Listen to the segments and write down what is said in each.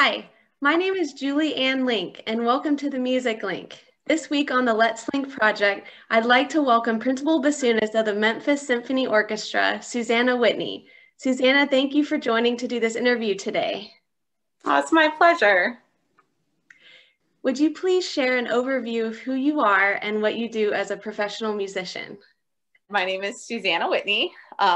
Hi, my name is Julie Ann Link, and welcome to the Music Link. This week on the Let's Link project, I'd like to welcome Principal Bassoonist of the Memphis Symphony Orchestra, Susanna Whitney. Susanna, thank you for joining to do this interview today. Oh, it's my pleasure. Would you please share an overview of who you are and what you do as a professional musician? My name is Susanna Whitney.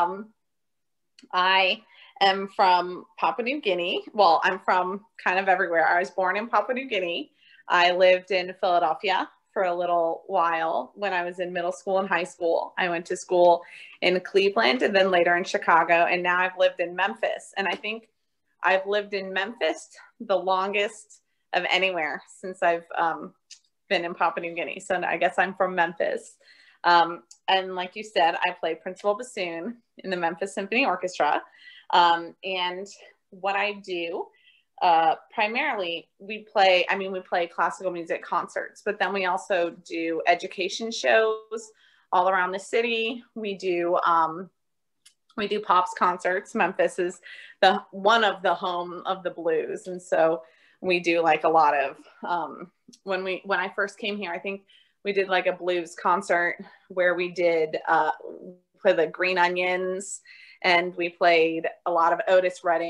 I am from Papua New Guinea. Well, I'm from kind of everywhere. I was born in Papua New Guinea. I lived in Philadelphia for a little while when I was in middle school and high school. I went to school in Cleveland and then later in Chicago, and now I've lived in Memphis. And I think I've lived in Memphis the longest of anywhere since I've been in Papua New Guinea. So I guess I'm from Memphis. And like you said, I play principal bassoon in the Memphis Symphony Orchestra. And what I do, primarily we play classical music concerts, but then we also do education shows all around the city. We do pops concerts. Memphis is one of the home of the blues. And so we do like a lot of, when I first came here, I think we did like a blues concert where we did play the Green Onions, and we played a lot of Otis Redding,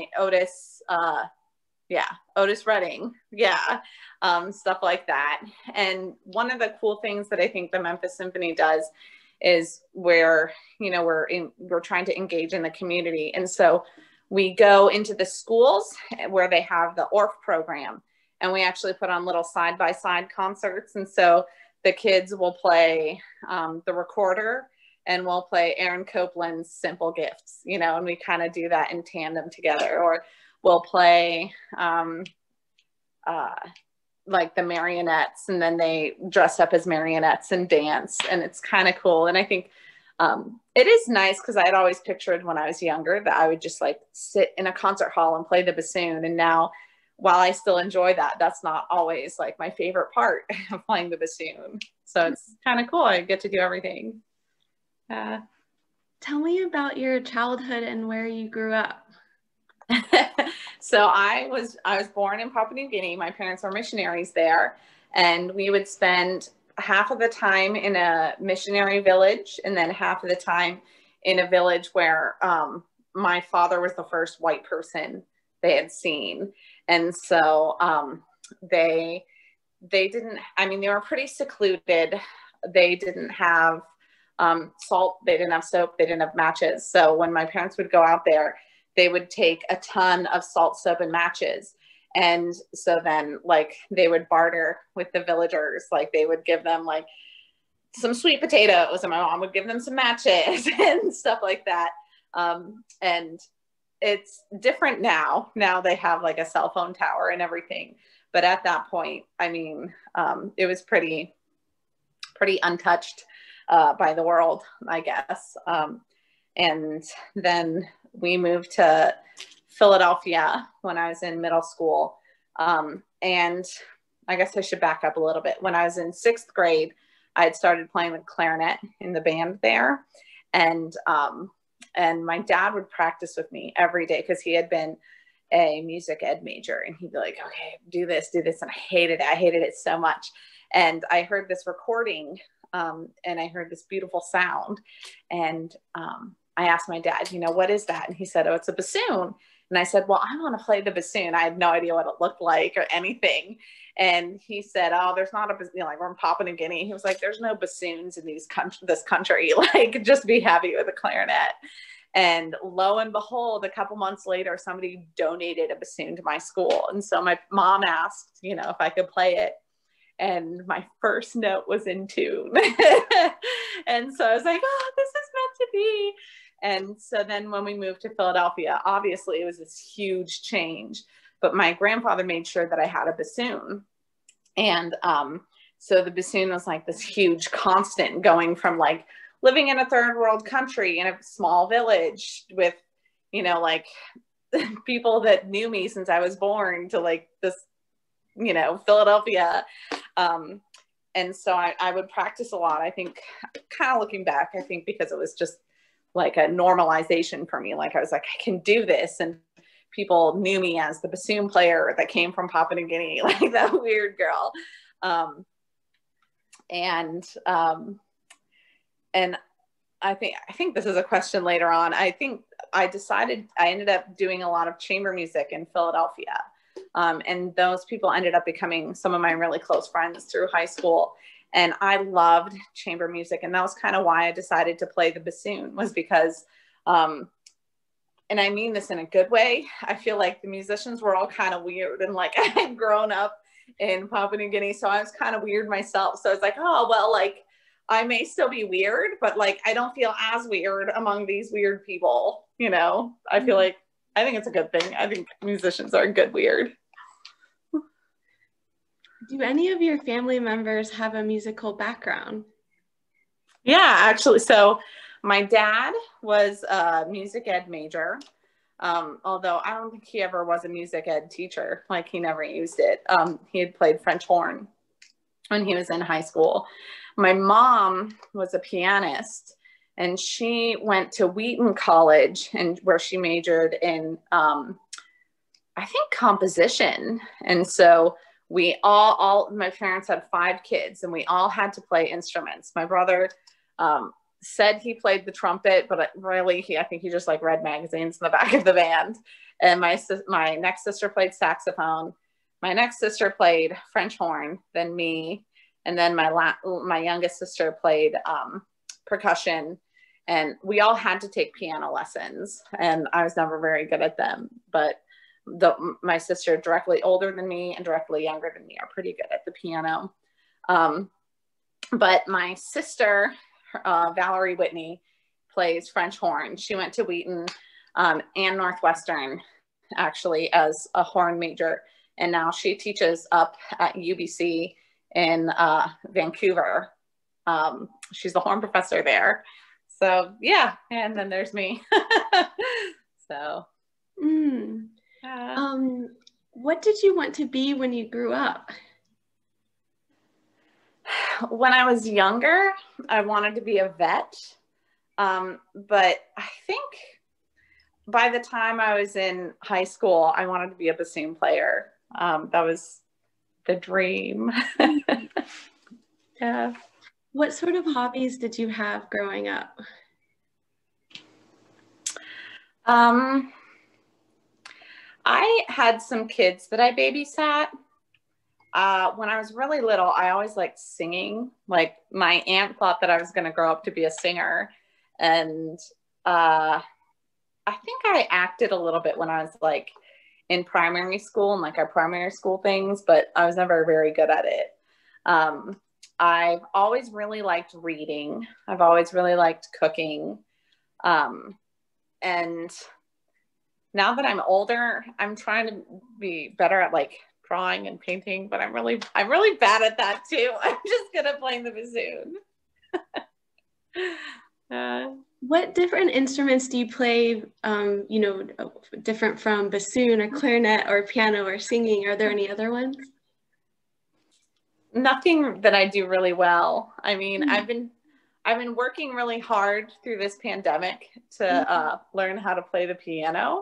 stuff like that. And one of the cool things that I think the Memphis Symphony does is where, we're trying to engage in the community. And so we go into the schools where they have the ORF program, and we actually put on little side-by-side concerts. And so the kids will play the Recorder, and we'll play Aaron Copland's Simple Gifts, and we kind of do that in tandem together. Or we'll play like the Marionettes, and then they dress up as marionettes and dance, and it's kind of cool. And I think it is nice because I had always pictured when I was younger that I would just like sit in a concert hall and play the bassoon. And now, while I still enjoy that, that's not always like my favorite part of playing the bassoon. So it's kind of cool. I get to do everything. Tell me about your childhood and where you grew up. So I was born in Papua New Guinea. My parents were missionaries there, and we would spend half of the time in a missionary village and then half of the time in a village where my father was the first white person they had seen. And so they didn't, they were pretty secluded. They didn't have salt, they didn't have soap, they didn't have matches. So when my parents would go out there, they would take a ton of salt, soap, and matches. And so then like they would barter with the villagers. Like they would give them like some sweet potatoes, and my mom would give them some matches and stuff like that. And it's different now. Now they have like a cell phone tower and everything. But at that point, it was pretty untouched by the world, I guess. And then we moved to Philadelphia when I was in middle school. And I guess I should back up a little bit. When I was in 6th grade, I had started playing the clarinet in the band there. And my dad would practice with me every day because he had been a music ed major, and he'd be like, okay, do this. And I hated it so much. And I heard this recording, and I heard this beautiful sound. And I asked my dad, what is that? And he said, oh, it's a bassoon. And I said, well, I want to play the bassoon. I had no idea what it looked like or anything. And he said, oh, there's not a bassoon, like we're in Papua New Guinea. He was like, there's no bassoons in this country. Like, just be happy with a clarinet. And lo and behold, a couple months later, somebody donated a bassoon to my school. And so my mom asked, if I could play it. And my first note was in tune. And so I was like, oh, this is meant to be. And so then when we moved to Philadelphia, obviously it was this huge change, but my grandfather made sure that I had a bassoon. And so the bassoon was like this huge constant, going from like living in a third world country in a small village with, like people that knew me since I was born, to like this, Philadelphia. And so I would practice a lot. I think, kind of looking back, I think because it was just like a normalization for me. Like I was like, I can do this. And people knew me as the bassoon player that came from Papua New Guinea, like that weird girl. And I think this is a question later on. I think I ended up doing a lot of chamber music in Philadelphia. And those people ended up becoming some of my really close friends through high school. And I loved chamber music. And that was kind of why I decided to play the bassoon, was because, and I mean this in a good way, I feel like the musicians were all kind of weird, and like I had grown up in Papua New Guinea, so I was kind of weird myself. So it's like, oh, well, like I may still be weird, but like I don't feel as weird among these weird people, you know? I feel like, I think it's a good thing. I think musicians are good weird. Do any of your family members have a musical background? Yeah, actually. So my dad was a music ed major, although I don't think he ever was a music ed teacher. Like he never used it. He had played French horn when he was in high school. My mom was a pianist, and she went to Wheaton College, and where she majored in, I think, composition. And so we all my parents had 5 kids, and we all had to play instruments. My brother said he played the trumpet, but really I think he just like read magazines in the back of the band. And my next sister played saxophone. My next sister played French horn, then me. And then my youngest sister played percussion. And we all had to take piano lessons, and I was never very good at them. But my sister, directly older than me and directly younger than me, are pretty good at the piano. But my sister, Valerie Whitney, plays French horn. She went to Wheaton and Northwestern, actually, as a horn major. And now she teaches up at UBC in Vancouver. She's the horn professor there. So yeah, and then there's me. So. What did you want to be when you grew up? When I was younger, I wanted to be a vet. But I think by the time I was in high school, I wanted to be a bassoon player. That was the dream. Yeah. What sort of hobbies did you have growing up? I had some kids that I babysat. When I was really little, I always liked singing. Like my aunt thought that I was going to grow up to be a singer. And I think I acted a little bit when I was like in primary school and like our primary school things, but I was never very good at it. I've always really liked reading. I've always really liked cooking. And now that I'm older, I'm trying to be better at like drawing and painting, but I'm really bad at that too. I'm just good at playing the bassoon. What different instruments do you play, different from bassoon or clarinet or piano or singing? Are there any other ones? Nothing that I do really well. I mean, I've been working really hard through this pandemic to learn how to play the piano.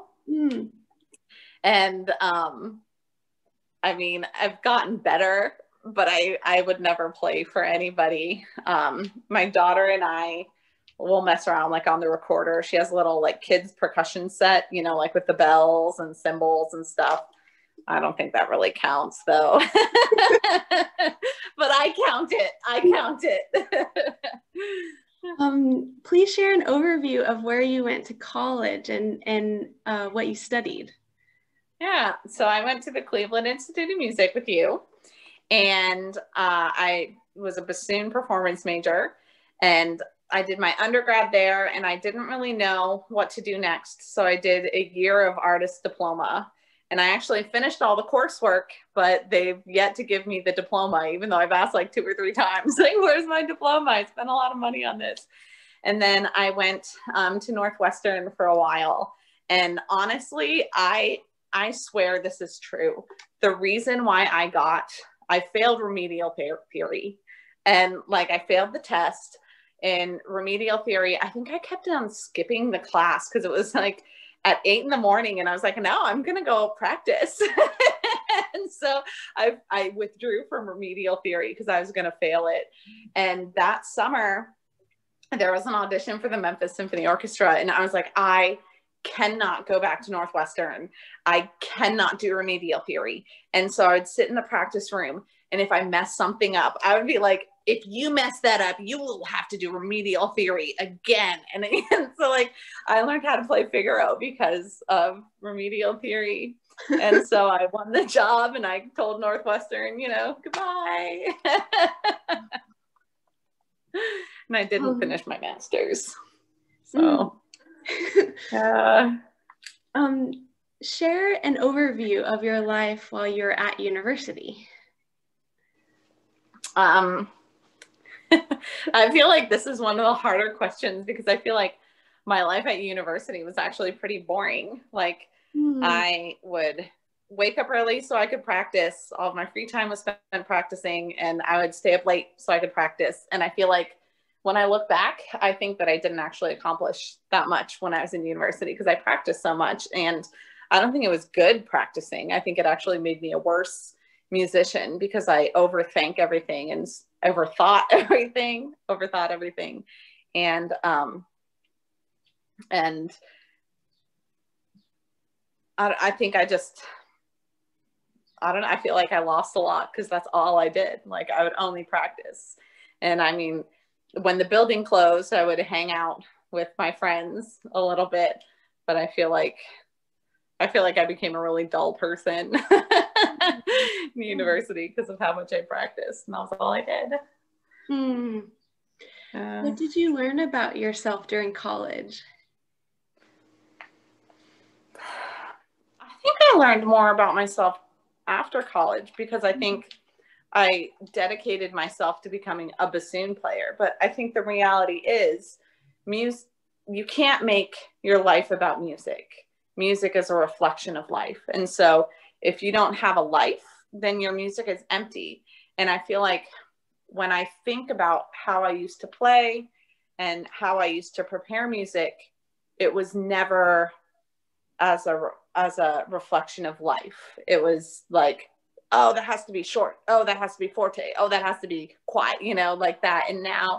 And I mean, I've gotten better, but I would never play for anybody. My daughter and I will mess around like on the recorder. She has a little like kids percussion set, you know, like with the bells and cymbals and stuff. I don't think that really counts though. But I count it. Please share an overview of where you went to college and what you studied. Yeah, so I went to the Cleveland Institute of Music with you, and I was a bassoon performance major, and I did my undergrad there, and I didn't really know what to do next, so I did a year of artist diploma, and I actually finished all the coursework, but they've yet to give me the diploma, even though I've asked like 2 or 3 times, like, where's my diploma? I spent a lot of money on this. And then I went to Northwestern for a while, and honestly, I swear this is true. The reason why I failed remedial theory, and like I failed the test in remedial theory. I think I kept on skipping the class because it was like at 8 in the morning, and I was like, no, I'm going to go practice. And so I withdrew from remedial theory because I was going to fail it. And that summer, there was an audition for the Memphis Symphony Orchestra. And I was like, I cannot go back to Northwestern. I cannot do remedial theory. And so I would sit in the practice room, and if I messed something up, I would be like, if you mess that up, you will have to do remedial theory again. And so like, I learned how to play Figaro because of remedial theory. And so I won the job, and I told Northwestern, goodbye. And I didn't finish my master's. So, share an overview of your life while you're at university. I feel like this is one of the harder questions because I feel like my life at university was actually pretty boring. Like, I would wake up early so I could practice. All of my free time was spent practicing, and I would stay up late so I could practice. And I feel like when I look back, I think that I didn't actually accomplish that much when I was in university because I practiced so much, and I don't think it was good practicing. I think it actually made me a worse musician because I overthink everything and overthought everything. And I think I don't know. I feel like I lost a lot because that's all I did. Like, I would only practice. And I mean, when the building closed, I would hang out with my friends a little bit, but I feel like I became a really dull person in university because of how much I practiced, and that was all I did. What did you learn about yourself during college? I think I learned more about myself after college because I think I dedicated myself to becoming a bassoon player. But I think the reality is you can't make your life about music. Music is a reflection of life. And so if you don't have a life, then your music is empty. And I feel like when I think about how I used to play and how I used to prepare music, it was never as a reflection of life. It was like, oh, that has to be short. Oh, that has to be forte. Oh, that has to be quiet, like that. And now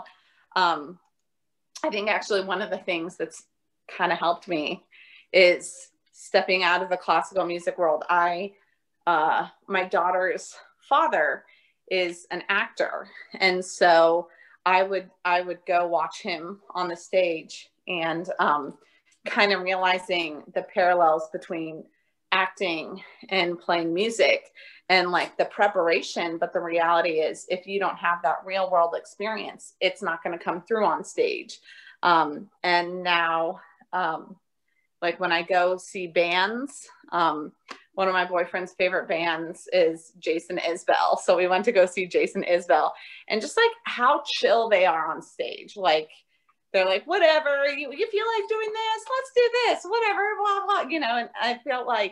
I think actually one of the things that's kind of helped me is stepping out of the classical music world. My daughter's father is an actor. And so I would go watch him on the stage and kind of realizing the parallels between acting and playing music and like the preparation. But the reality is if you don't have that real world experience, it's not going to come through on stage. And now, like when I go see bands, one of my boyfriend's favorite bands is Jason Isbell. So we went to go see Jason Isbell, and just like how chill they are on stage. Like, they're like, whatever, you feel like doing this, let's do this, whatever, blah, blah, and I feel like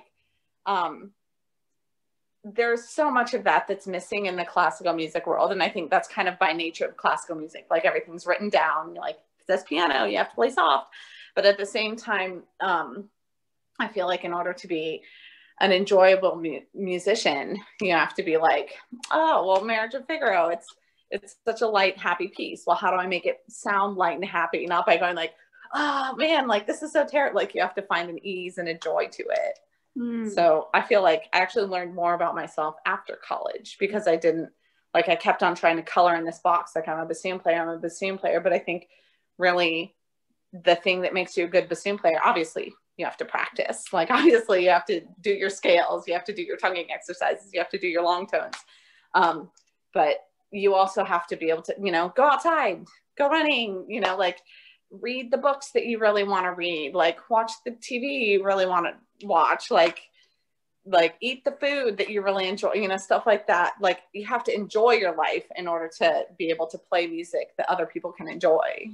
there's so much of that that's missing in the classical music world. And I think that's kind of by nature of classical music. Like, everything's written down, like, it says piano, you have to play soft. But at the same time, I feel like in order to be an enjoyable musician, you have to be like, oh, well, Marriage of Figaro, it's such a light, happy piece. Well, how do I make it sound light and happy? Not by going like, oh man, like this is so terrible. Like, you have to find an ease and a joy to it. So I feel like I actually learned more about myself after college because I kept on trying to color in this box. Like, I'm a bassoon player. But I think really the thing that makes you a good bassoon player, obviously you have to practice. Like, obviously you have to do your scales, you have to do your tonguing exercises, you have to do your long tones. But you also have to be able to, go outside, go running, like read the books that you really want to read, like watch the TV you really want to watch, like eat the food that you really enjoy, stuff like that. Like, you have to enjoy your life in order to be able to play music that other people can enjoy.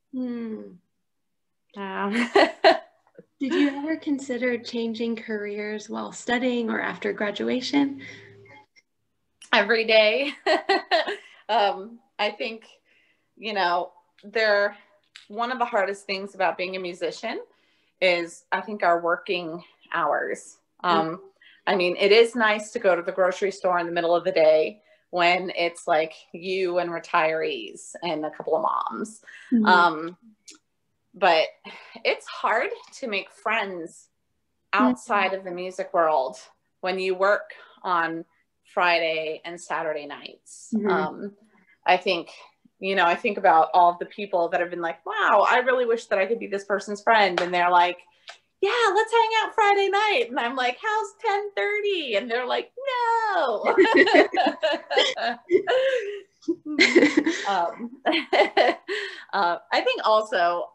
Did you ever consider changing careers while studying or after graduation? Every day. I think, one of the hardest things about being a musician is, I think, our working hours. I mean, it is nice to go to the grocery store in the middle of the day when it's like you and retirees and a couple of moms. But it's hard to make friends outside of the music world when you work on Friday and Saturday nights. I think, you know, I think about all of the people that have been like, wow, I really wish that I could be this person's friend. And they're like, yeah, let's hang out Friday night. And I'm like, how's 10:30? And they're like, no. I think also,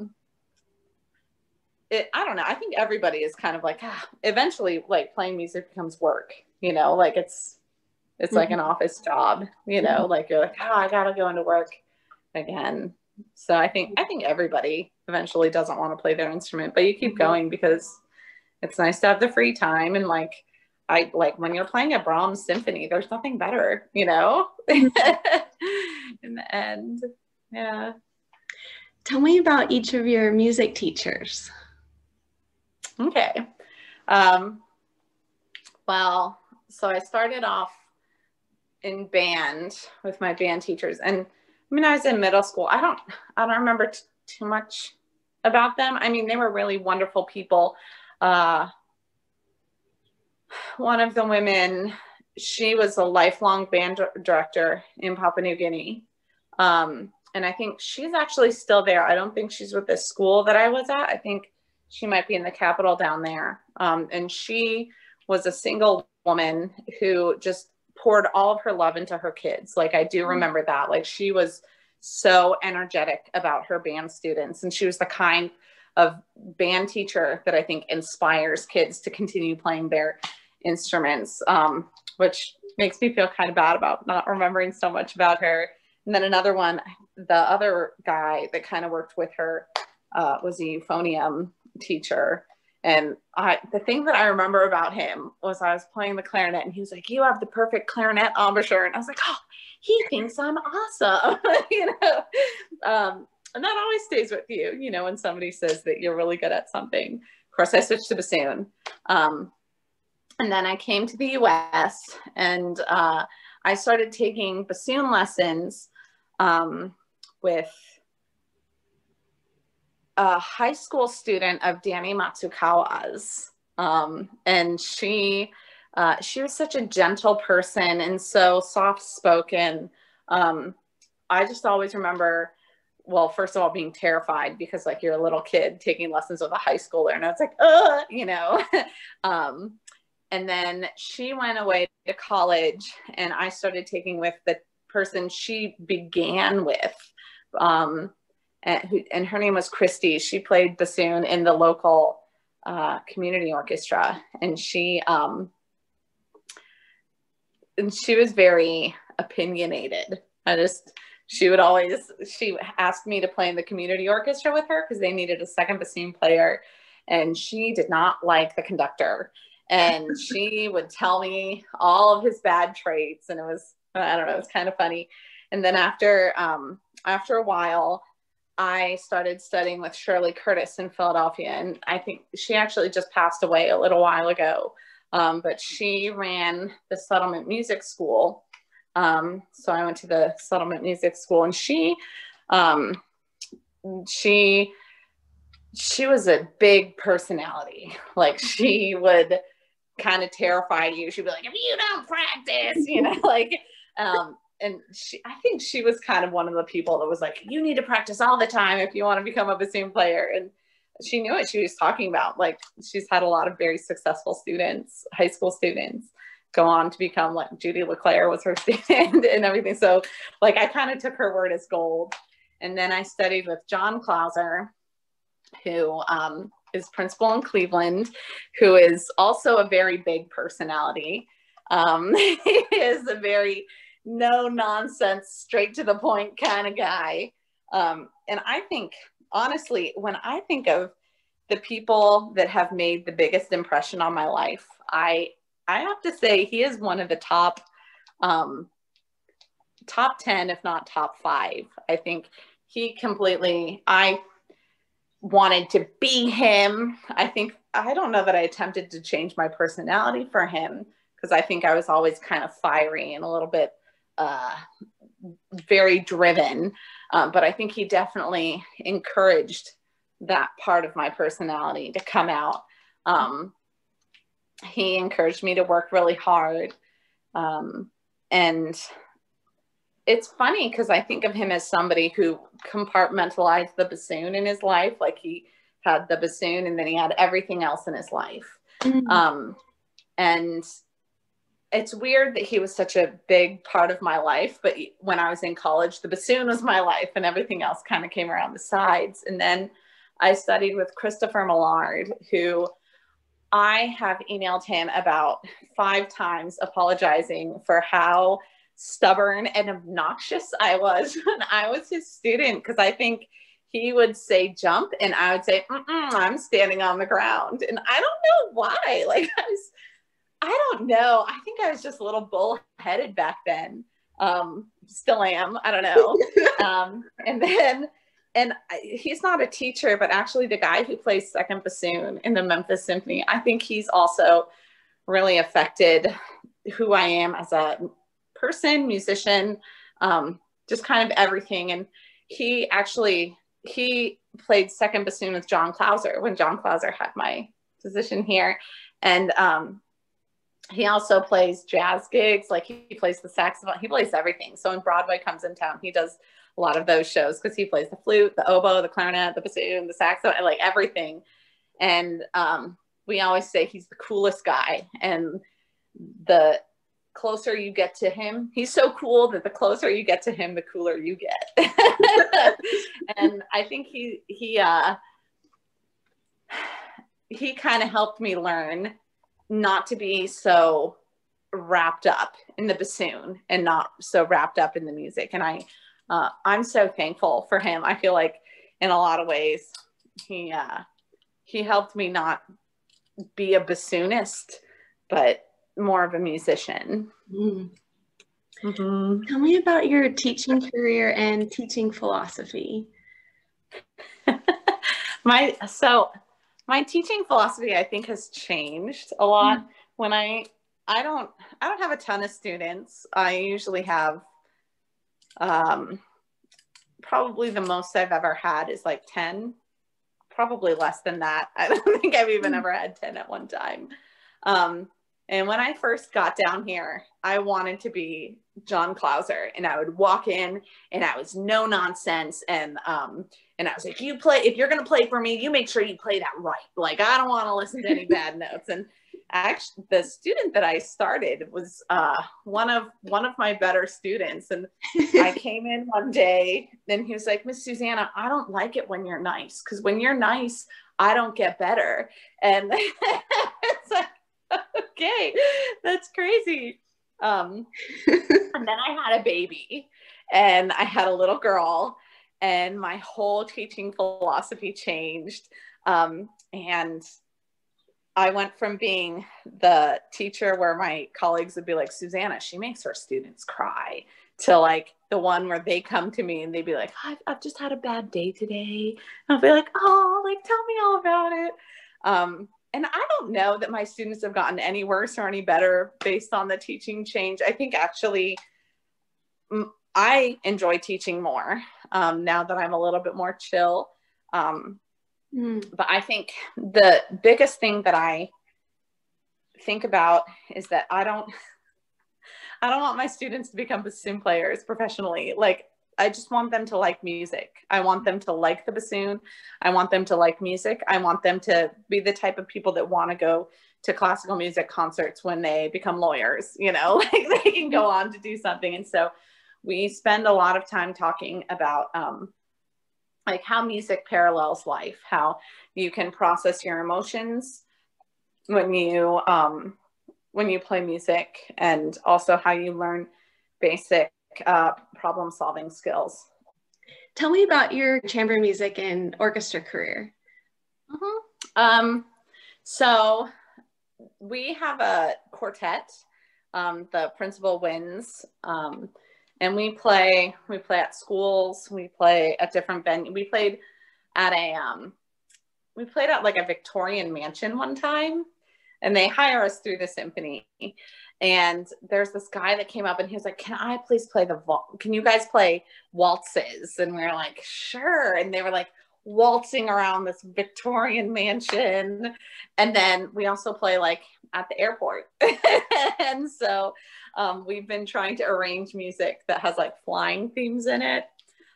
I don't know. I think everybody is kind of like, eventually like playing music becomes work, you know, like it's like an office job, you know, like you're like, I gotta go into work again. So I think everybody eventually doesn't want to play their instrument, but you keep going because it's nice to have the free time. And like, I like when you're playing a Brahms symphony, there's nothing better, you know, in the end. Yeah. Tell me about each of your music teachers. Okay. Well, so I started off in band with my band teachers, and I mean, I was in middle school. I don't remember too much about them. I mean, they were really wonderful people. One of the women, she was a lifelong band director in Papua New Guinea. And I think she's actually still there. I don't think she's with the school that I was at. I think she might be in the capital down there. And she was a single woman who just poured all of her love into her kids. Like, I do remember that. Like, she was so energetic about her band students. And she was the kind of band teacher that I think inspires kids to continue playing their instruments, which makes me feel kind of bad about not remembering so much about her. And then another one, the other guy that kind of worked with her was a euphonium teacher. And the thing that I remember about him was I was playing the clarinet and he was like, you have the perfect clarinet embouchure. And I was like, oh, he thinks I'm awesome. You know? And that always stays with you, you know, when somebody says that you're really good at something. Of course, I switched to bassoon. And then I came to the US and I started taking bassoon lessons with a high school student of Danny Matsukawa's. And she was such a gentle person and so soft-spoken. I just always remember, well, first of all, being terrified because like you're a little kid taking lessons with a high schooler and I was like, you know. And then she went away to college and I started taking with the person she began with. And her name was Christy. She played bassoon in the local community orchestra. And she was very opinionated. She asked me to play in the community orchestra with her because they needed a second bassoon player. And she did not like the conductor. And she would tell me all of his bad traits. And it was, I don't know, it was kind of funny. And then after a while, I started studying with Shirley Curtis in Philadelphia. And I think she actually just passed away a little while ago. But she ran the Settlement Music School. So I went to the Settlement Music School and she was a big personality. Like she would kind of terrify you. She'd be like, if you don't practice, you know, like, and I think she was kind of one of the people that was like, you need to practice all the time if you want to become a bassoon player. And she knew what she was talking about. Like she's had a lot of very successful students, high school students, go on to become like Judy LeClaire was her student and everything. So like I kind of took her word as gold. And then I studied with John Clauser, who is principal in Cleveland, who is also a very big personality. He is a very no nonsense, straight to the point kind of guy. And I think, honestly, when I think of the people that have made the biggest impression on my life, I have to say he is one of the top 10, if not top 5. I think he completely, wanted to be him. I don't know that I attempted to change my personality for him, because I think I was always kind of fiery and a little bit very driven. But I think he definitely encouraged that part of my personality to come out. He encouraged me to work really hard. And it's funny because I think of him as somebody who compartmentalized the bassoon in his life. Like, he had the bassoon and then he had everything else in his life. And it's weird that he was such a big part of my life, but when I was in college, the bassoon was my life and everything else kind of came around the sides. And then I studied with Christopher Millard, who I have emailed him about 5 times apologizing for how stubborn and obnoxious I was when I was his student, because I think he would say jump and I would say, I'm standing on the ground. And I don't know why. Like, I don't know. I think I was just a little bullheaded back then. Still am. I don't know. He's not a teacher, but actually the guy who plays second bassoon in the Memphis Symphony, I think he's also really affected who I am as a person, musician, just kind of everything. And he played second bassoon with John Clauser when John Clauser had my position here. And he also plays jazz gigs. Like, he plays the saxophone, he plays everything. So when Broadway comes in town, he does a lot of those shows because he plays the flute, the oboe, the clarinet, the bassoon, the saxophone, like everything. And we always say he's the coolest guy. And the closer you get to him, he's so cool that the closer you get to him, the cooler you get. And I think he kind of helped me learn not to be so wrapped up in the bassoon and not so wrapped up in the music. And I'm so thankful for him. I feel like in a lot of ways he helped me not be a bassoonist, but more of a musician. Tell me about your teaching career and teaching philosophy. My teaching philosophy, I think, has changed a lot. When I don't have a ton of students. I usually have probably the most I've ever had is like 10, probably less than that. I don't think I've even ever had 10 at one time. And when I first got down here, I wanted to be John Clauser, and I would walk in and I was no nonsense. And I was like, if you're going to play for me, you make sure you play that right. Like, I don't want to listen to any bad notes. And actually the student that I started was one of my better students. And I came in one day and he was like, Miss Susanna, I don't like it when you're nice, because when you're nice, I don't get better. And it's like, okay, that's crazy. And then I had a baby and I had a little girl, and my whole teaching philosophy changed. And I went from being the teacher where my colleagues would be like, Susanna, she makes her students cry, to like the one where they come to me and they'd be like, I've just had a bad day today. And I'll be like, oh, like, tell me all about it. And I don't know that my students have gotten any worse or any better based on the teaching change. I think actually I enjoy teaching more now that I'm a little bit more chill. But I think the biggest thing that I think about is that I don't want my students to become bassoon players professionally. Like, I just want them to like music. I want them to like the bassoon. I want them to like music. I want them to be the type of people that want to go to classical music concerts when they become lawyers, you know, like they can go on to do something. And so we spend a lot of time talking about like how music parallels life, how you can process your emotions when you play music, and also how you learn basic problem solving skills. Tell me about your chamber music and orchestra career. So we have a quartet, the Principal Winds, and we play at schools, we play at different venues. We played at we played at like a Victorian mansion one time, and they hire us through the symphony. And there's this guy that came up and he was like, can I please play can you guys play waltzes? And we were like, sure. And they were like waltzing around this Victorian mansion. And then we also play like at the airport. And so we've been trying to arrange music that has like flying themes in it.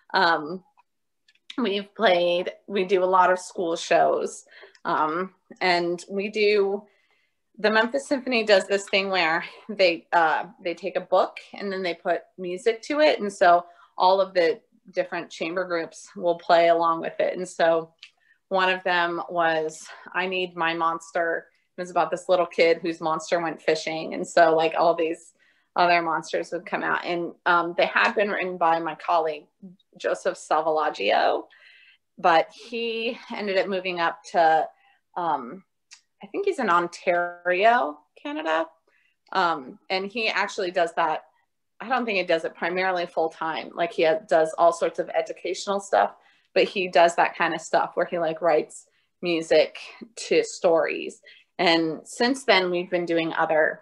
We do a lot of school shows. And the Memphis Symphony does this thing where they take a book and then they put music to it. And so all of the different chamber groups will play along with it. And so one of them was I Need My Monster. It was about this little kid whose monster went fishing. And so like all these other monsters would come out. And they had been written by my colleague, Joseph Salvalaggio, but he ended up moving up to, I think he's in Ontario, Canada. And he actually does that. I don't think he does it primarily full time. Like he does all sorts of educational stuff, but he does that kind of stuff where he like writes music to stories. And since then we've been doing other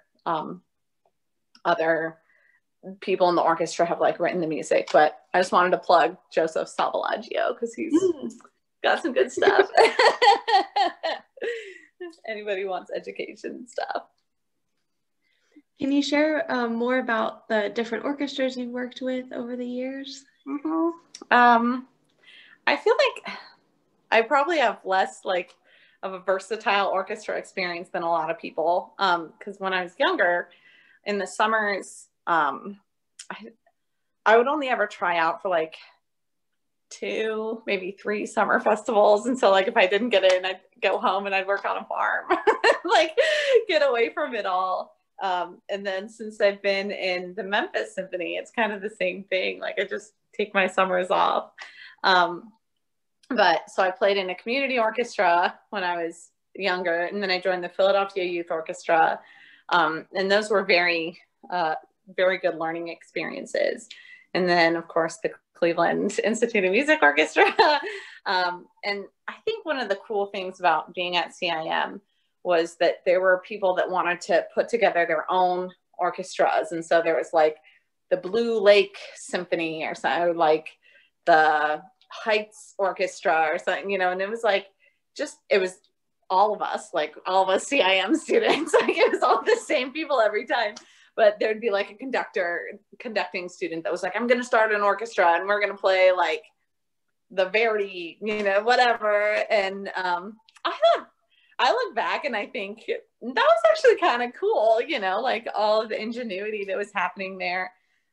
people in the orchestra have like written the music, but I just wanted to plug Joseph Salvalaggio because he's got some good stuff. If anybody wants education stuff. Can you share more about the different orchestras you've worked with over the years? I feel like I probably have less like of a versatile orchestra experience than a lot of people. Because when I was younger, in the summers, I would only ever try out for like 2, maybe 3 summer festivals. And so like if I didn't get in, I'd go home and I'd work on a farm, like get away from it all. And then since I've been in the Memphis Symphony, it's kind of the same thing. Like I just take my summers off. But so I played in a community orchestra when I was younger, and then I joined the Philadelphia Youth Orchestra. And those were very, very good learning experiences. And then of course the Cleveland Institute of Music Orchestra. And I think one of the cool things about being at CIM was that there were people that wanted to put together their own orchestras. And so there was like the Blue Lake Symphony or something, like the Heights Orchestra or something, you know, and it was like, it was all of us, like all of us CIM students, like it was all the same people every time. But there'd be like a conducting student that was like, I'm going to start an orchestra and we're going to play like the Verdi, you know, whatever. And I look back and I think that was actually kind of cool, you know, like all of the ingenuity that was happening there.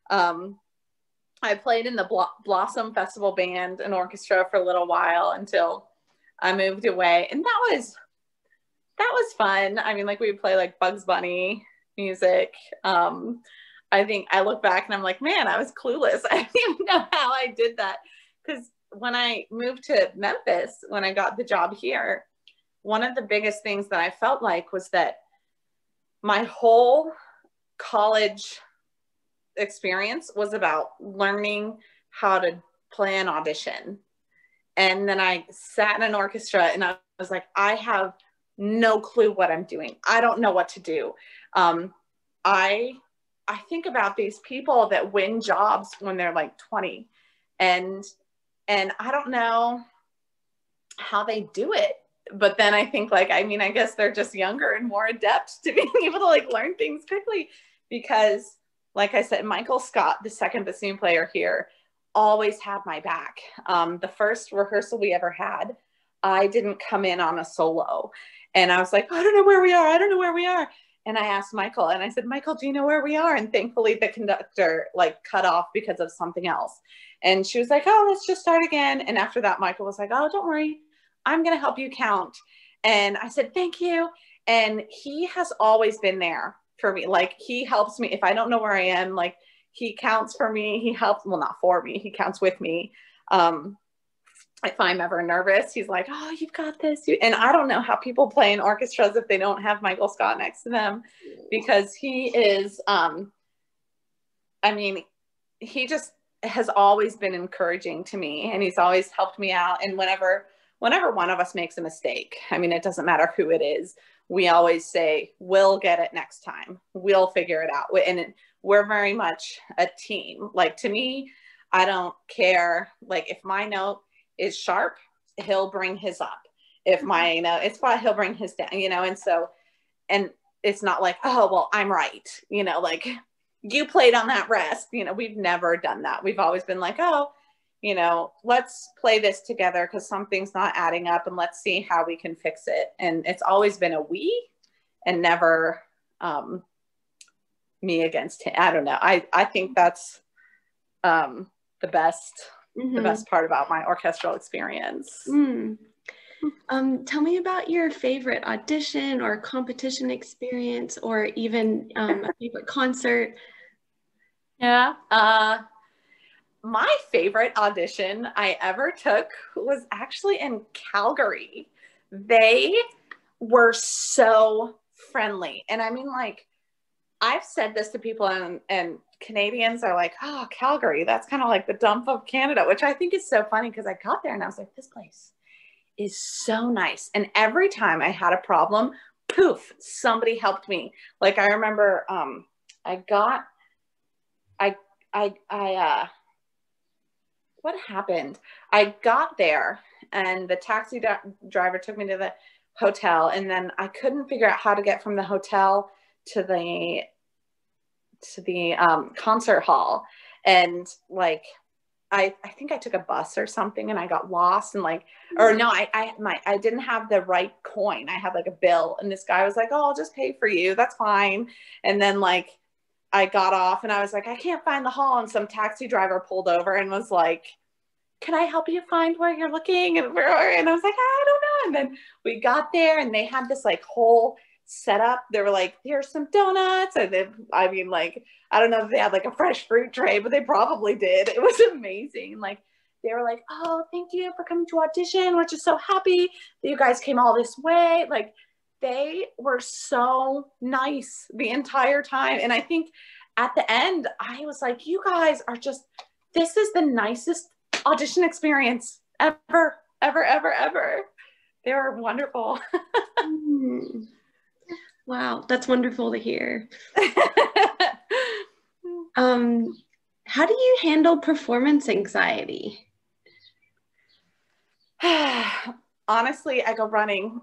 I played in the Blossom Festival Band and Orchestra for a little while until I moved away. And that was fun. I mean, like we would play like Bugs Bunny music. I think I look back and I'm like, man, I was clueless. I didn't even know how I did that. Because when I moved to Memphis, when I got the job here, one of the biggest things that I felt like was that my whole college experience was about learning how to play an audition. And then I sat in an orchestra and I was like, I have no clue what I'm doing. I don't know what to do. I think about these people that win jobs when they're like 20 and I don't know how they do it. But then I think like, I mean, I guess they're just younger and more adept to being able to like learn things quickly because like I said, Michael Scott, the second bassoon player here, always had my back. The first rehearsal we ever had, I didn't come in on a solo. And I was like, I don't know where we are. I don't know where we are. And I asked Michael and I said, Michael, do you know where we are? And thankfully the conductor like cut off because of something else. And she was like, oh, let's just start again. And after that, Michael was like, oh, don't worry. I'm going to help you count. And I said, thank you. And he has always been there for me. Like he helps me. If I don't know where I am, like he counts for me. He helps, well, not for me. He counts with me. If I'm ever nervous, he's like, oh, you've got this. And I don't know how people play in orchestras if they don't have Michael Scott next to them, because he is, I mean, he just has always been encouraging to me and he's always helped me out. And whenever whenever one of us makes a mistake, I mean, it doesn't matter who it is, we always say, we'll get it next time. We'll figure it out. And we're very much a team. Like, to me, I don't care. Like, if my note is sharp, he'll bring his up. If my note is flat, he'll bring his down, and so, and it's not like, oh, well, I'm right. Like, you played on that rest. We've never done that. We've always been like, oh, let's play this together because something's not adding up and let's see how we can fix it. And it's always been a we and never me against him. I don't know. I think that's the best part about my orchestral experience. Tell me about your favorite audition or competition experience, or even a favorite concert. Yeah. My favorite audition I ever took was actually in Calgary. They were so friendly. And I mean, like, I've said this to people, and Canadians are like, oh, Calgary, that's kind of like the dump of Canada, which I think is so funny because I got there and I was like, this place is so nice. And every time I had a problem, poof, somebody helped me. Like, I remember what happened? I got there and the taxi driver took me to the hotel, and then I couldn't figure out how to get from the hotel to the concert hall. And like, I think I took a bus or something and I got lost, and like, or no, I didn't have the right coin. I had like a bill, and this guy was like, oh, I'll just pay for you. That's fine. And then like, I got off and I was like, I can't find the hall. And some taxi driver pulled over and was like, can I help you find where you're looking? And I was like, I don't know. And then we got there and they had this like whole setup. They were like, here's some donuts. And then, I mean, like, I don't know if they had like a fresh fruit tray, but they probably did. It was amazing. Like, they were like, oh, thank you for coming to audition. We're just so happy that you guys came all this way. Like, they were so nice the entire time. And I think at the end, I was like, you guys are just, this is the nicest audition experience ever, ever, ever, ever. They were wonderful. Wow, that's wonderful to hear. How do you handle performance anxiety? Honestly, I go running.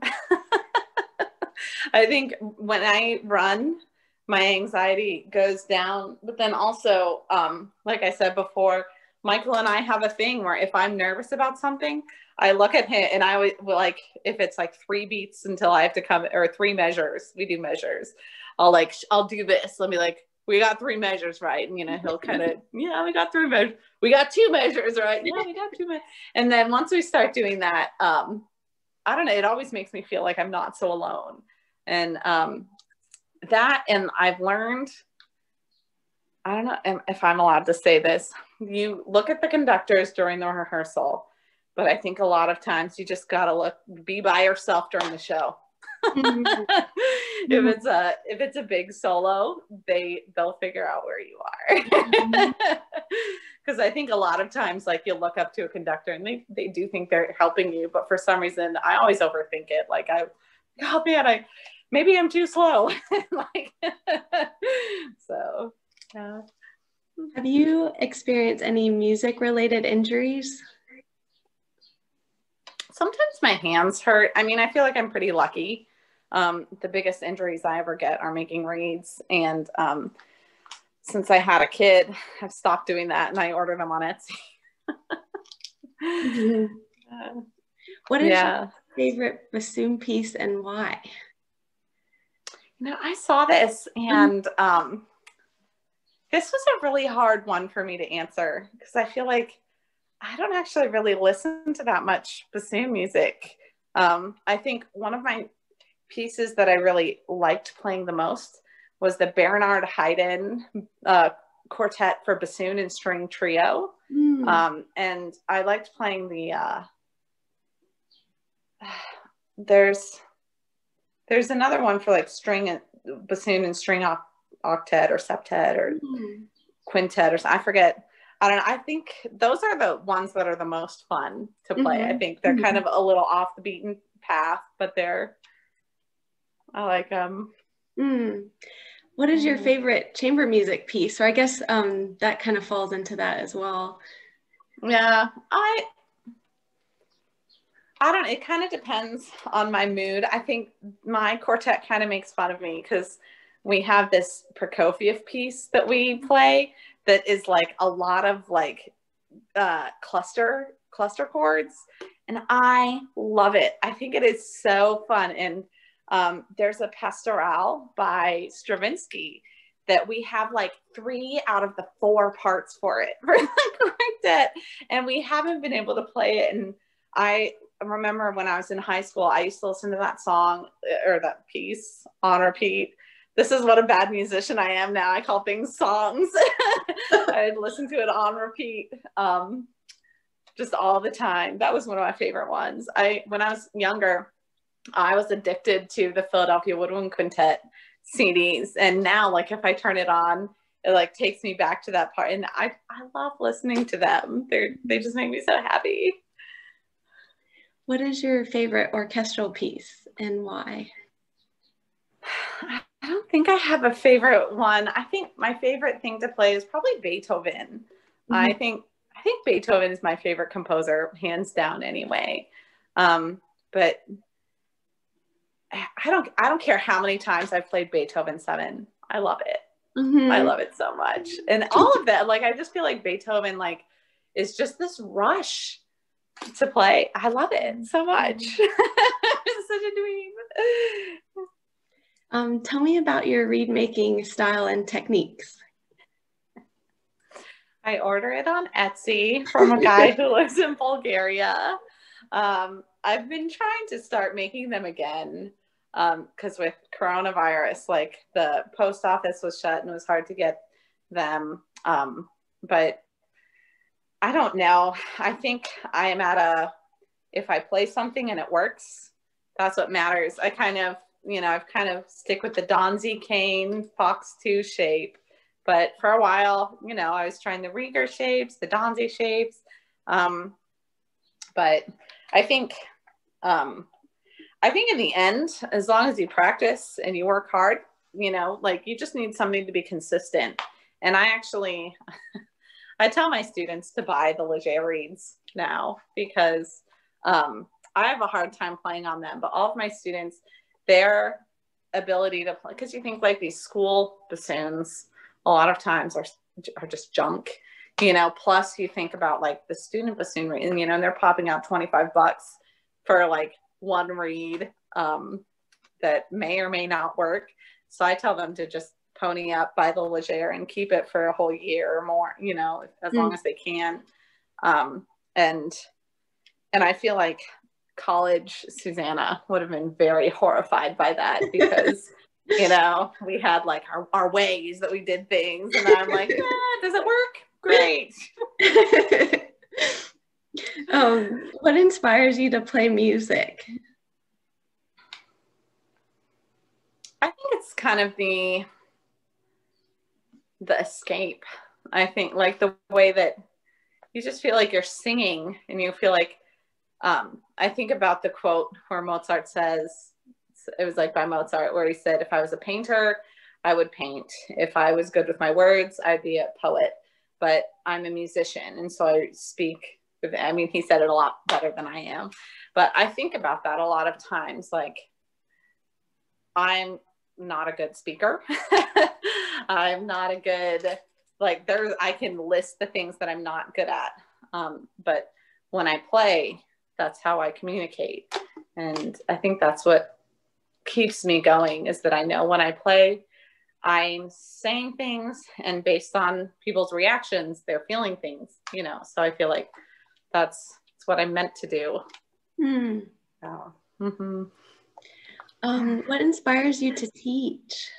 I think when I run, my anxiety goes down. But then also, like I said before, Michael and I have a thing where if I'm nervous about something, I look at him and I would like, if it's like 3 beats until I have to come, or 3 measures, we do measures. I'll do this. Let me like, we got 3 measures, right? And, he'll kind of, yeah, we got 3 measures. We got 2 measures, right? Yeah, we got 2 measures. And then once we start doing that, I don't know, it always makes me feel like I'm not so alone. And that, and I've learned, I don't know if I'm allowed to say this, you look at the conductors during the rehearsal, but I think a lot of times you just gotta be by yourself during the show. If it's a big solo, they'll figure out where you are. Because I think a lot of times, like, you'll look up to a conductor and they do think they're helping you, but for some reason I always overthink it. Like, oh man, maybe I'm too slow. Like, so yeah. Have you experienced any music related injuries? Sometimes my hands hurt. I mean, I feel like I'm pretty lucky. The biggest injuries I ever get are making reeds. And since I had a kid, I've stopped doing that and I order them on Etsy. What is your favorite bassoon piece and why? I saw this and this was a really hard one for me to answer because I feel like I don't actually really listen to that much bassoon music. I think one of my pieces that I really liked playing the most was the Bernard Haydn quartet for bassoon and string trio. And I liked playing the, there's another one for like bassoon and string octet or septet or quintet or something. I forget. I don't know. I think those are the ones that are the most fun to play. I think they're kind of a little off the beaten path, but I like them. What is your favorite chamber music piece? Or I guess that kind of falls into that as well. Yeah, I don't, it kind of depends on my mood. I think my quartet kind of makes fun of me because we have this Prokofiev piece that we play that is like a lot of like cluster chords, and I love it. I think it is so fun. And there's a pastoral by Stravinsky that we have like 3 out of the 4 parts for it for the quartet, and we haven't been able to play it. And I remember when I was in high school, I used to listen to that song or that piece on repeat. This is what a bad musician I am now. I call things songs. I'd listen to it on repeat just all the time. That was one of my favorite ones. When I was younger, I was addicted to the Philadelphia Woodwind Quintet CDs. And now, like, if I turn it on, it like takes me back to that part. And I love listening to them. They just make me so happy. What is your favorite orchestral piece and why? I don't think I have a favorite one. I think my favorite thing to play is probably Beethoven. I think Beethoven is my favorite composer, hands down anyway. But I don't care how many times I've played Beethoven 7. I love it. I love it so much. And all of that, like, I just feel like Beethoven, like, is just this rush to play. I love it so much. It's such a dream. Tell me about your reed making style and techniques. I order it on Etsy from a guy who lives in Bulgaria. I've been trying to start making them again because with coronavirus, like the post office was shut and it was hard to get them. But I don't know. I think I am if I play something and it works, that's what matters. I've kind of stick with the Donzi cane Fox 2 shape. But for a while, I was trying the Rieger shapes, the Donzi shapes. But I think in the end, as long as you practice and you work hard, like you just need something to be consistent. And I tell my students to buy the Leger reeds now because I have a hard time playing on them. But all of my students, their ability to play, because you think like these school bassoons a lot of times are just junk, plus you think about like the student bassoon reed, and they're popping out $25 for like one reed that may or may not work. So I tell them to just pony up, buy the Leger and keep it for a whole year or more, as long as they can. And I feel like college Susanna would have been very horrified by that because we had like our ways that we did things, and I'm like, does it work? Great. What inspires you to play music? I think it's kind of the escape. I think like the way that you just feel like you're singing and you feel like I think about the quote where Mozart says, it was like by Mozart, where he said, if I was a painter, I would paint. If I was good with my words, I'd be a poet. But I'm a musician, and so I speak with, he said it a lot better than I am. But I think about that a lot of times, like, I'm not a good speaker. I'm not a good, like, I can list the things that I'm not good at. But when I play, that's how I communicate. And I think that's what keeps me going, is that I know when I play, I'm saying things, and based on people's reactions, they're feeling things, so I feel like that's what I'm meant to do. So, what inspires you to teach?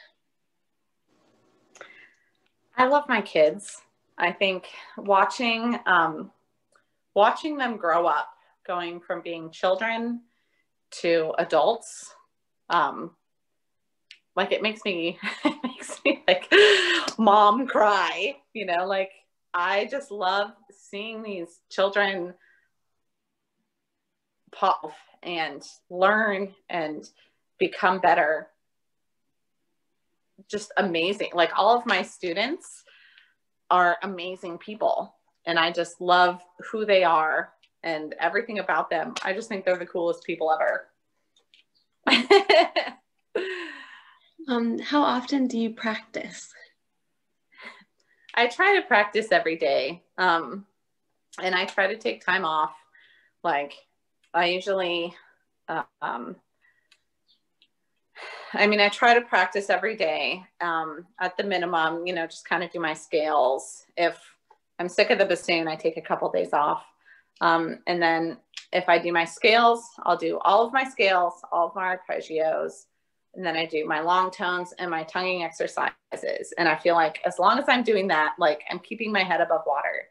I love my kids. I think watching them grow up, going from being children to adults, like it makes me like mom cry, like I just love seeing these children pop and learn and become better. Just amazing. Like, all of my students are amazing people, and I just love who they are and everything about them. I just think they're the coolest people ever. How often do you practice? I try to practice every day. And I try to take time off. Like, I usually, I try to practice every day, at the minimum, just kind of do my scales. If I'm sick of the bassoon, I take a couple days off. And then if I do my scales, I'll do all of my scales, all of my arpeggios, and then I do my long tones and my tonguing exercises. And I feel like as long as I'm doing that, like, I'm keeping my head above water.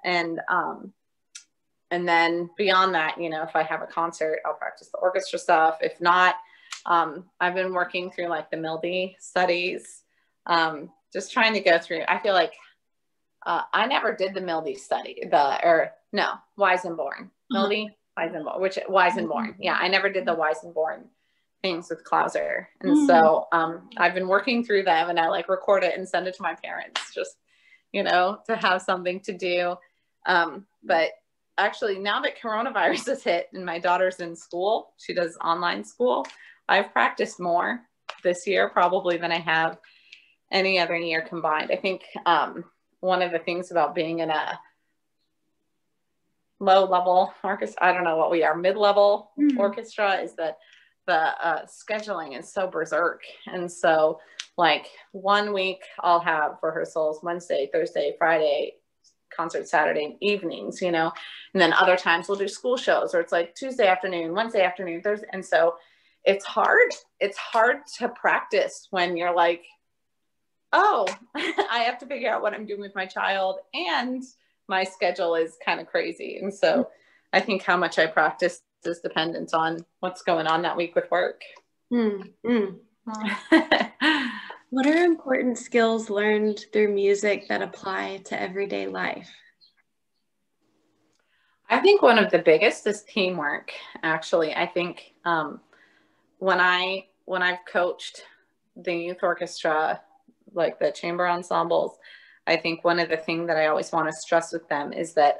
And then beyond that, if I have a concert, I'll practice the orchestra stuff. If not, I've been working through like the Mildy studies, just trying to go through. I feel like I never did the Mildy study, Weisenborn. Mildy, Weisenborn, Weisenborn. Yeah, I never did the Weisenborn things with Klauser. And so I've been working through them, and I like record it and send it to my parents, just, to have something to do. But actually, now that coronavirus has hit and my daughter's in school, she does online school, I've practiced more this year probably than I have any other year combined. I think one of the things about being in a low-level orchestra, I don't know what we are, mid-level orchestra, is that the scheduling is so berserk. And so, like, 1 week I'll have rehearsals Wednesday, Thursday, Friday, concert Saturday evenings, and then other times we'll do school shows, or it's like Tuesday afternoon, Wednesday afternoon, Thursday. And so it's hard to practice when you're like, oh, I have to figure out what I'm doing with my child, and my schedule is kind of crazy. And so I think how much I practice is dependent on what's going on that week with work. What are important skills learned through music that apply to everyday life? I think one of the biggest is teamwork, actually. I think when I've coached the youth orchestra, like the chamber ensembles, I think one of the things that I always want to stress with them is that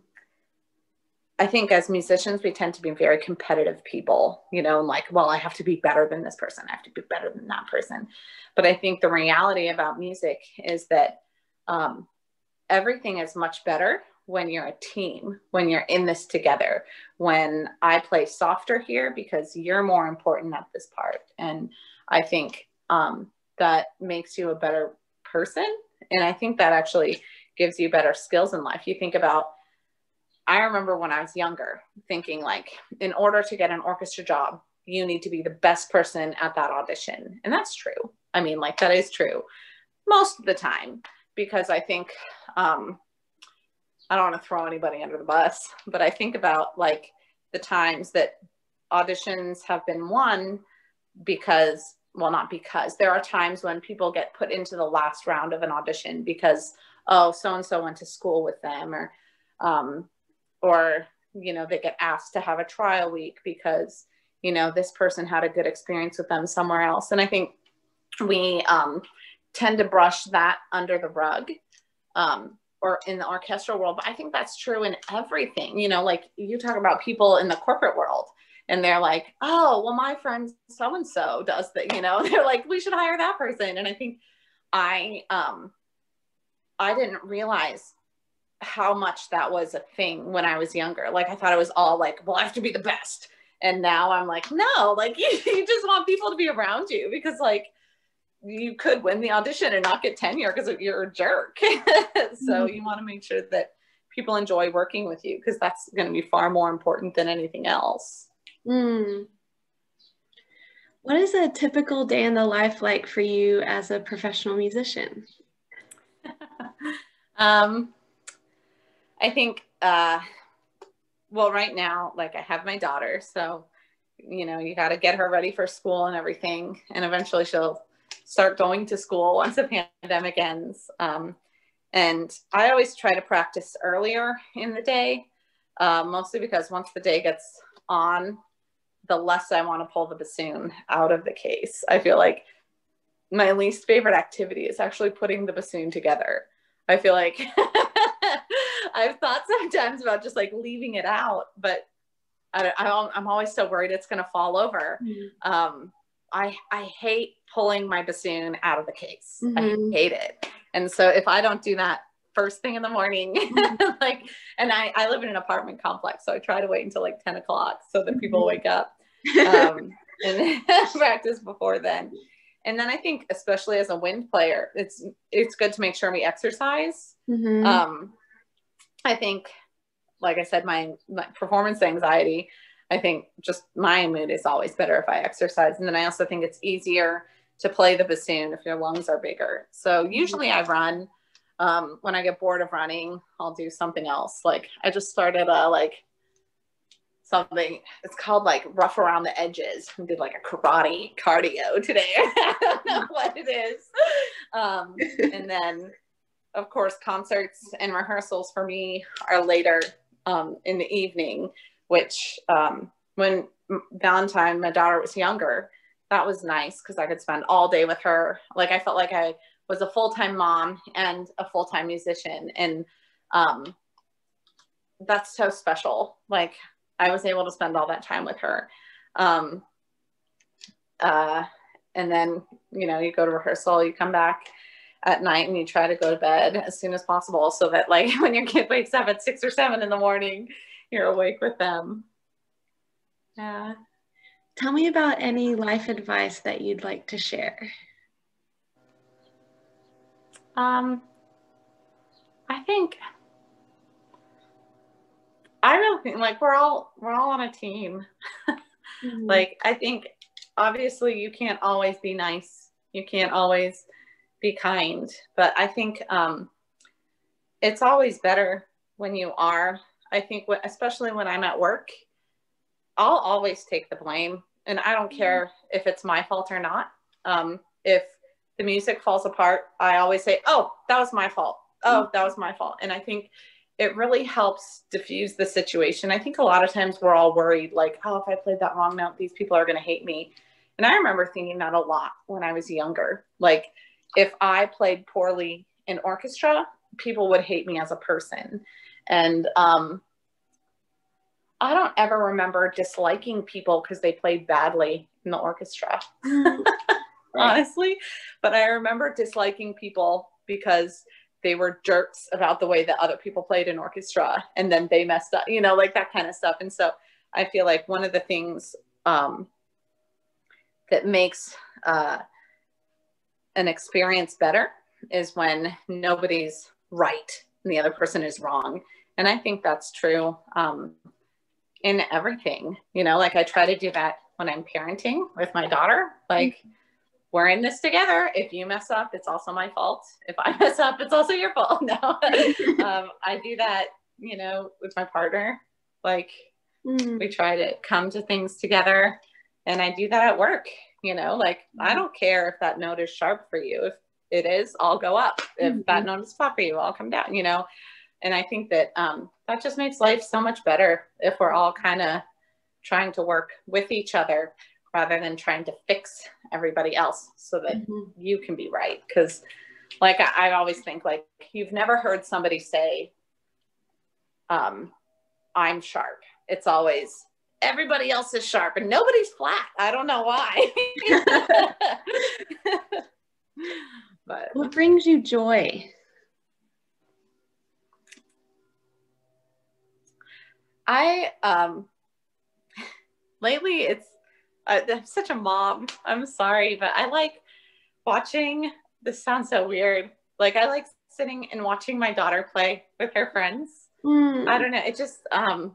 I think as musicians, we tend to be very competitive people, and like, well, I have to be better than this person. I have to be better than that person. But I think the reality about music is that everything is much better when you're a team, when you're in this together, when I play softer here because you're more important at this part. And I think that makes you a better person. And I think that actually gives you better skills in life. You think about, I remember when I was younger thinking, like, in order to get an orchestra job, you need to be the best person at that audition. And that's true. I mean, like, that is true most of the time, because I think, I don't want to throw anybody under the bus, but I think about like the times that auditions have been won because, well, not because, there are times when people get put into the last round of an audition because, oh, so-and-so went to school with them, or, they get asked to have a trial week because, this person had a good experience with them somewhere else. And I think we tend to brush that under the rug, or in the orchestral world. But I think that's true in everything. Like, you talk about people in the corporate world and they're like, oh, well, my friend so-and-so does that, they're like, we should hire that person. And I think I didn't realize how much that was a thing when I was younger. Like, I thought it was all like, well, I have to be the best. And now I'm like, no, like, you just want people to be around you, because like, you could win the audition and not get tenure because you're a jerk. So you want to make sure that people enjoy working with you, because that's going to be far more important than anything else. What is a typical day in the life like for you as a professional musician? I think, well, right now, like, I have my daughter, so, you got to get her ready for school and everything. And eventually she'll start going to school once the pandemic ends. And I always try to practice earlier in the day, mostly because once the day gets on, the less I want to pull the bassoon out of the case. I feel like my least favorite activity is actually putting the bassoon together. I feel like I've thought sometimes about just like leaving it out, but I'm always so worried it's going to fall over. Mm-hmm. I hate pulling my bassoon out of the case. Mm-hmm. I hate it. And so if I don't do that first thing in the morning, like, and I live in an apartment complex, so I try to wait until like 10 o'clock so that people wake up and practice before then. And then I think, especially as a wind player, it's good to make sure we exercise. Mm-hmm. I think, like I said, my performance anxiety, I think just my mood is always better if I exercise. And then I also think it's easier to play the bassoon if your lungs are bigger. So usually I run. When I get bored of running, I'll do something else. Like I just started something, it's called like rough around the edges. We did like a karate cardio today. I don't know what it is. And then of course, concerts and rehearsals for me are later in the evening, which when Valentine, my daughter, was younger, that was nice because I could spend all day with her. Like I felt like I was a full-time mom and a full-time musician. And that's so special. Like I was able to spend all that time with her. And then, you know, you go to rehearsal, you come back at night and you try to go to bed as soon as possible so that like when your kid wakes up at 6 or 7 in the morning, you're awake with them. Yeah. Tell me about any life advice that you'd like to share. I really think like we're all on a team. Mm-hmm. Like I think obviously you can't always be nice. You can't always be kind, but I think it's always better when you are. I think especially when I'm at work, I'll always take the blame, and I don't care if it's my fault or not. If the music falls apart, I always say, oh, that was my fault. Oh, that was my fault. And I think it really helps diffuse the situation. I think a lot of times we're all worried, like, oh, if I played that wrong note, these people are going to hate me. And I remember thinking that a lot when I was younger. Like, if I played poorly in orchestra, people would hate me as a person. And I don't ever remember disliking people because they played badly in the orchestra, honestly. But I remember disliking people because they were jerks about the way that other people played in orchestra, and then they messed up, you know, like that kind of stuff. And so I feel like one of the things that makes an experience better is when nobody's right and the other person is wrong. And I think that's true in everything, you know, like I try to do that when I'm parenting with my daughter. Like, we're in this together. If you mess up, it's also my fault. If I mess up, it's also your fault. No, I do that, you know, with my partner. Like, we try to come to things together, and I do that at work, you know, like, I don't care if that note is sharp for you. If it is, I'll go up. If that note is flat for you, I'll come down, you know. And I think that that just makes life so much better if we're all kind of trying to work with each other rather than trying to fix everybody else so that you can be right. Because like I always think, like, you've never heard somebody say, I'm sharp. It's always everybody else is sharp and nobody's flat. I don't know why. But what brings you joy? Lately it's I'm such a mom. I'm sorry, but I like watching, this sounds so weird. Like, I like sitting and watching my daughter play with her friends. I don't know. It just, I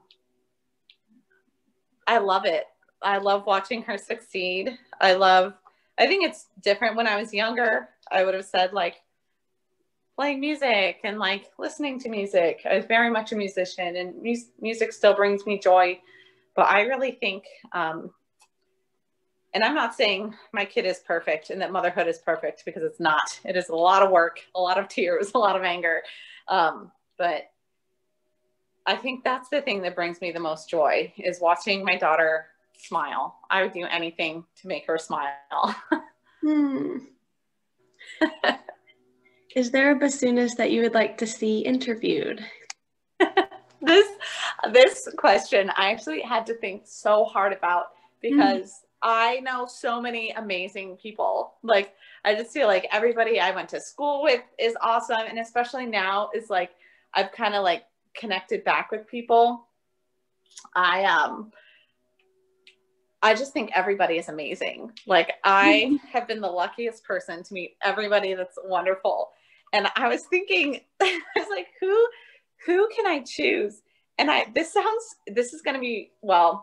love it. I love watching her succeed. I think it's different. When I was younger, I would have said like playing music and like listening to music. I was very much a musician, and music still brings me joy. But I really think And I'm not saying my kid is perfect and that motherhood is perfect, because it's not. It is a lot of work, a lot of tears, a lot of anger. But I think that's the thing that brings me the most joy, is watching my daughter smile. I would do anything to make her smile. Is there a bassoonist that you would like to see interviewed? This question I actually had to think so hard about, because I know so many amazing people. Like, I just feel like everybody I went to school with is awesome. And especially now is like, I've kind of like connected back with people. I just think everybody is amazing. Like, I have been the luckiest person to meet everybody that's wonderful. And I was thinking, I was like, who can I choose? And this is going to be, well,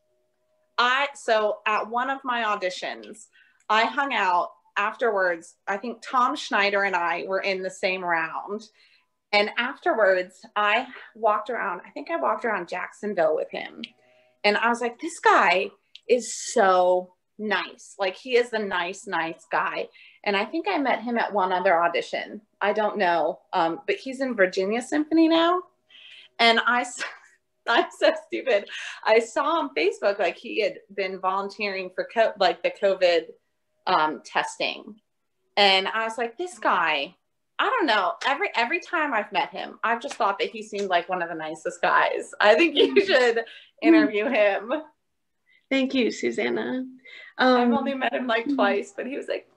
so at one of my auditions, I hung out afterwards. I think Tom Schneider and I were in the same round. And afterwards, I walked around Jacksonville with him. And I was like, this guy is so nice. Like, he is a nice guy. And I think I met him at one other audition. I don't know. But he's in Virginia Symphony now. And I'm so stupid. I saw on Facebook, like, he had been volunteering for the COVID testing. And I was like, this guy, I don't know. Every time I've met him, I've just thought that he seemed like one of the nicest guys. I think you should interview him. Thank you, Susanna. I've only met him like twice, but he was like,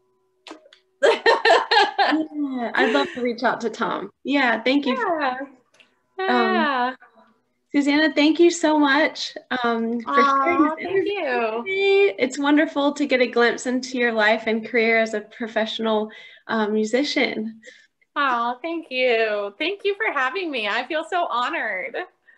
yeah, I'd love to reach out to Tom. Yeah, thank you. Yeah. Susanna, thank you so much for sharing this interview. Thank you. It's wonderful to get a glimpse into your life and career as a professional musician. Oh, thank you. Thank you for having me. I feel so honored.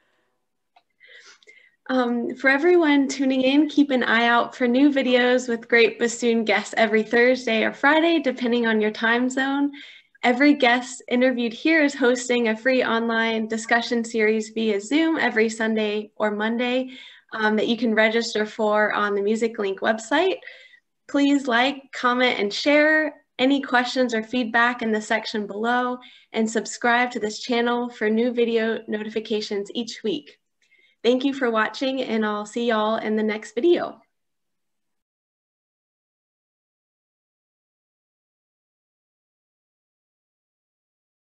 For everyone tuning in, keep an eye out for new videos with great bassoon guests every Thursday or Friday, depending on your time zone. Every guest interviewed here is hosting a free online discussion series via Zoom every Sunday or Monday that you can register for on the MusicLink website. Please like, comment, and share any questions or feedback in the section below, and subscribe to this channel for new video notifications each week. Thank you for watching, and I'll see y'all in the next video.